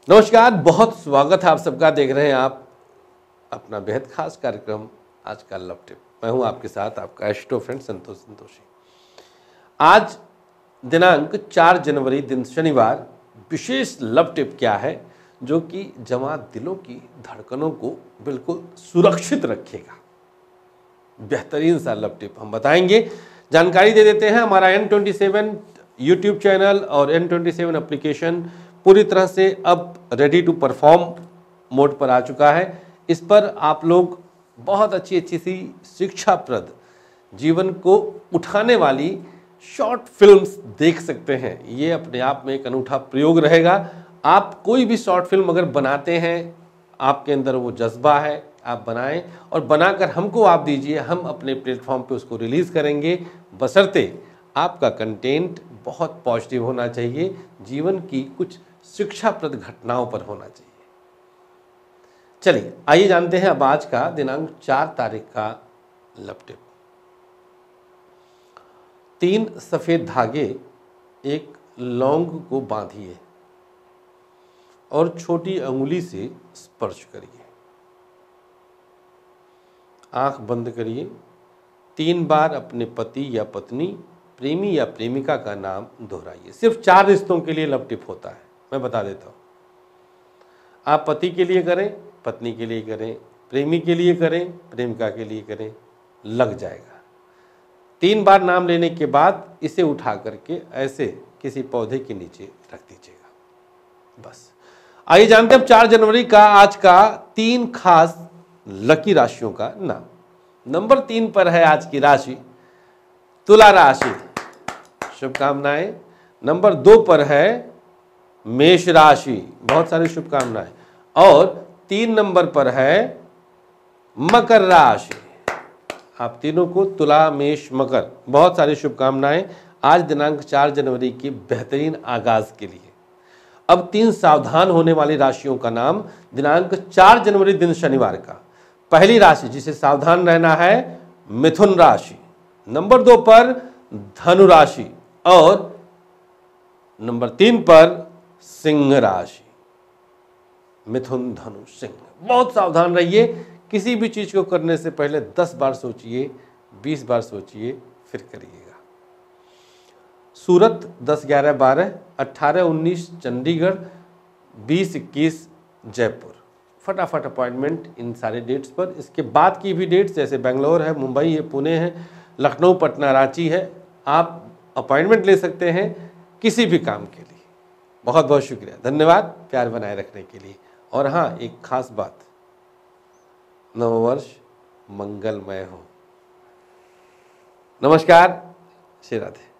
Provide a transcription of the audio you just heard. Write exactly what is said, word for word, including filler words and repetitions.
नमस्कार, बहुत स्वागत है आप सबका। देख रहे हैं आप अपना बेहद खास कार्यक्रम आज का लव टिप। मैं हूं आपके साथ आपका एस्ट्रो फ्रेंड संतोष संतोषी। आज दिनांक चार जनवरी दिन शनिवार विशेष लव टिप क्या है जो कि जवां दिलों की धड़कनों को बिल्कुल सुरक्षित रखेगा। बेहतरीन सा लव टिप हम बताएंगे, जानकारी दे देते हैं। हमारा N twenty seven YouTube channel और एन ट्वेंटी सेवन एप्लीकेशन पूरी तरह से अब रेडी टू परफॉर्म मोड पर आ चुका है। इस पर आप लोग बहुत अच्छी अच्छी सी शिक्षाप्रद, जीवन को उठाने वाली शॉर्ट फिल्म्स देख सकते हैं। ये अपने आप में एक अनूठा प्रयोग रहेगा। आप कोई भी शॉर्ट फिल्म अगर बनाते हैं, आपके अंदर वो जज्बा है, आप बनाएं और बनाकर हमको आप दीजिए। हम अपने प्लेटफॉर्म पे उसको रिलीज़ करेंगे, बशर्ते आपका कंटेंट बहुत पॉजिटिव होना चाहिए, जीवन की कुछ शिक्षाप्रद घटनाओं पर होना चाहिए। चलिए आइए जानते हैं अब आज का दिनांक चार तारीख का लव टिप। तीन सफेद धागे एक लौंग को बांधिए और छोटी अंगुली से स्पर्श करिए। आंख बंद करिए। तीन बार अपने पति या पत्नी, प्रेमी या प्रेमिका का नाम दोहराइए। सिर्फ चार रिश्तों के लिए लव टिप होता है, मैं बता देता हूँ। आप पति के लिए करें, पत्नी के लिए करें, प्रेमी के लिए करें, प्रेमिका के लिए करें, लग जाएगा। तीन बार नाम लेने के बाद इसे उठा करके ऐसे किसी पौधे के नीचे रख दीजिएगा। बस आइए जानते हैं अब चार जनवरी का आज का तीन खास लकी राशियों का नाम। नंबर तीन पर है आज की राशि तुला राशि, शुभकामनाएं। नंबर दो पर है मेष राशि, बहुत सारी शुभकामनाएं। और तीन नंबर पर है मकर राशि। आप तीनों को तुला, मेष, मकर, बहुत सारी शुभकामनाएं आज दिनांक चार जनवरी की बेहतरीन आगाज के लिए। अब तीन सावधान होने वाली राशियों का नाम दिनांक चार जनवरी दिन शनिवार का। पहली राशि जिसे सावधान रहना है मिथुन राशि, नंबर दो पर धनु राशि और नंबर तीन पर सिंह राशि। मिथुन, धनु, सिंह, बहुत सावधान रहिए। किसी भी चीज को करने से पहले दस बार सोचिए, बीस बार सोचिए, फिर करिएगा। सूरत दस ग्यारह बारह, अट्ठारह उन्नीस चंडीगढ़, बीस इक्कीस जयपुर। फटाफट अपॉइंटमेंट इन सारे डेट्स पर। इसके बाद की भी डेट्स जैसे बेंगलोर है, मुंबई है, पुणे है, लखनऊ, पटना, रांची है, आप अपॉइंटमेंट ले सकते हैं किसी भी काम के लिए। बहुत बहुत शुक्रिया, धन्यवाद प्यार बनाए रखने के लिए। और हाँ, एक खास बात, नववर्ष मंगलमय हो। नमस्कार, श्री राधे।